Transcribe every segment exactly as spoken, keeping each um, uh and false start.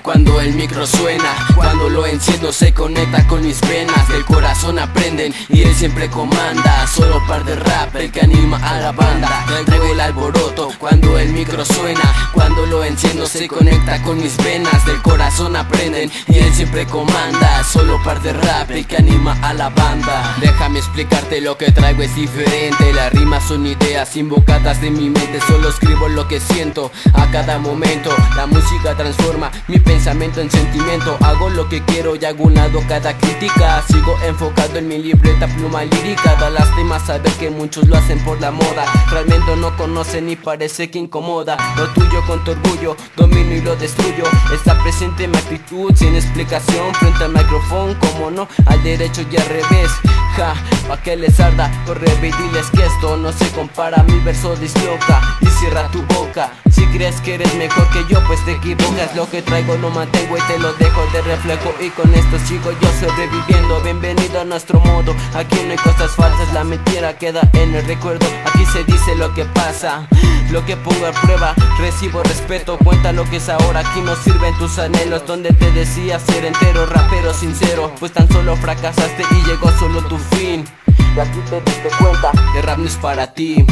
cuando el micro suena. Cuando lo enciendo se conecta con mis venas, del corazón aprenden y él siempre comanda. Solo par de rap el que anima a la banda. Traigo el alboroto cuando el micro suena. Cuando lo enciendo se conecta con mis venas, del corazón aprenden y él siempre comanda. Solo par de rap el que anima a la banda. Déjame explicarte, lo que traigo es diferente. Las rimas son ideas invocadas de mi mente. Solo escribo lo que siento a cada momento. La música transforma mi pensamiento en sentimiento. Hago lo que quiero y hago un lado cada crítica. Sigo enfocado en mi libreta, pluma lírica. Da lástima saber que muchos lo hacen por la moda. Realmente no conocen y parece que incomoda. Lo tuyo con tu orgullo, domino y lo destruyo. Está presente mi actitud sin explicación frente al micrófono, como no, al derecho y al revés. Ja, pa' que les arda, corre y diles que esto no se compara. Mi verso disloca y cierra tu boca. Si crees que eres mejor que yo, pues te equivocas. Lo que traigo lo mantengo y te lo dejo de reflejo. Y con esto sigo yo sobreviviendo. Bienvenido a nuestro modo. Aquí no hay cosas falsas, la mentira queda en el recuerdo. Aquí se dice lo que pasa, lo que pongo a prueba. Recibo respeto, cuenta lo que es ahora. Aquí no sirven tus anhelos, donde te decía ser entero, rapero sincero. Pues tan solo fracasaste y llegó solo tu fin. Y aquí te diste cuenta que rap no es para ti.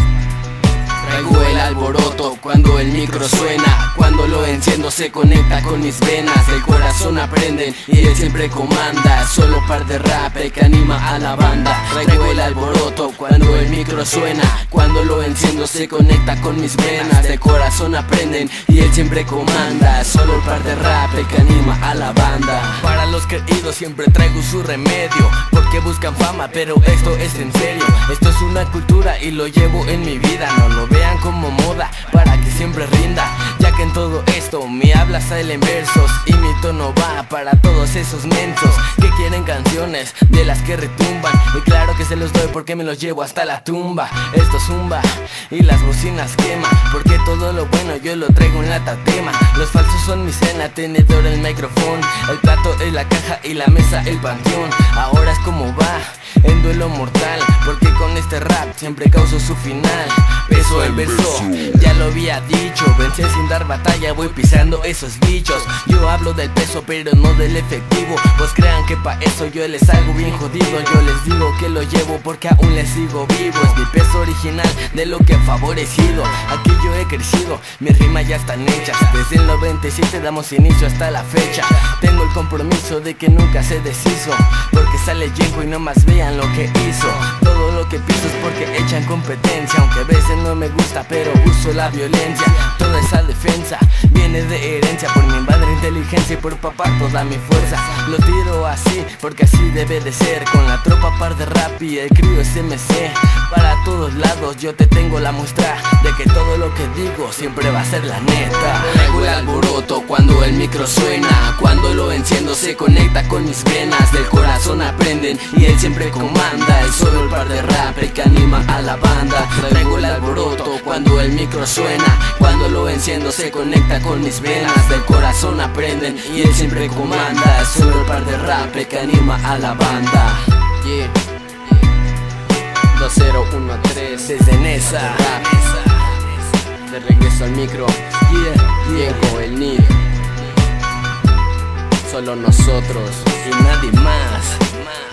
Traigo el alboroto cuando el micro suena. Cuando lo enciendo se conecta con mis venas, del corazón aprenden y él siempre comanda. Solo par de rap el que anima a la banda. Traigo el alboroto cuando el micro suena. Cuando lo enciendo se conecta con mis venas, del corazón aprenden y él siempre comanda. Solo par de rap el que anima a la banda. Para los creídos siempre traigo su remedio, porque buscan fama pero esto es en serio. Esto es una cultura y lo llevo en mi vida. No lo vean como moda para que siempre rinda, ya que en todo esto mi habla sale en versos y mi tono va para todos esos mensos que quieren canciones de las que retumban. Y claro que se los doy porque me los llevo hasta la tumba. Esto zumba y las bocinas quema, porque todo lo bueno yo lo traigo en la tatema. Los falsos son mi cena, tenedor el micrófono, el plato es la caja y la mesa el panteón. Ahora es como va en duelo mortal, porque con este rap siempre causo su final. Peso el verso, ya lo había dicho, vencé sin dar batalla, voy pisando esos bichos. Yo hablo del peso pero no del efectivo, pues crean que pa' eso yo les hago bien jodido. Yo les digo que lo llevo porque aún les sigo vivo. Es mi peso original de lo que he favorecido. Aquí yo he crecido, mis rimas ya están hechas. Desde el noventa y siete damos inicio hasta la fecha. Tengo el compromiso de que nunca se deshizo, porque sale Yenko y no más vean lo que hizo. Todo lo que piso es porque echan competencia, aunque a veces no me gusta pero uso la violencia. Toda esa defensa viene de herencia, por mi madre inteligencia y por papá toda mi fuerza. Lo tiro así porque así debe de ser, con la tropa par de rap y el crío es M C. Para todos lados yo te tengo la muestra de que todo lo que digo siempre va a ser la neta. Traigo el alboroto cuando el micro suena. Cuando lo enciendo se conecta con mis venas, del corazón aprenden y él siempre comanda. Es solo el par de rap el que anima a la banda. Traigo el alboroto cuando el micro suena. Cuando lo enciendo se conecta con mis venas, del corazón aprenden y él siempre comanda. Es solo el par de rap el que anima a la banda. Yeah. dos cero uno tres desde Nesa, de regreso al micro. Yeah. Diego, el Nick, solo nosotros y nadie más.